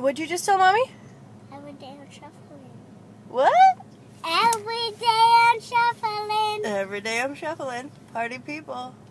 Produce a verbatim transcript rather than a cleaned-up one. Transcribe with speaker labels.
Speaker 1: What'd you just tell Mommy?
Speaker 2: Every day I'm shuffling.
Speaker 1: What?
Speaker 2: Every day I'm shuffling.
Speaker 1: Every day I'm shuffling. Party people.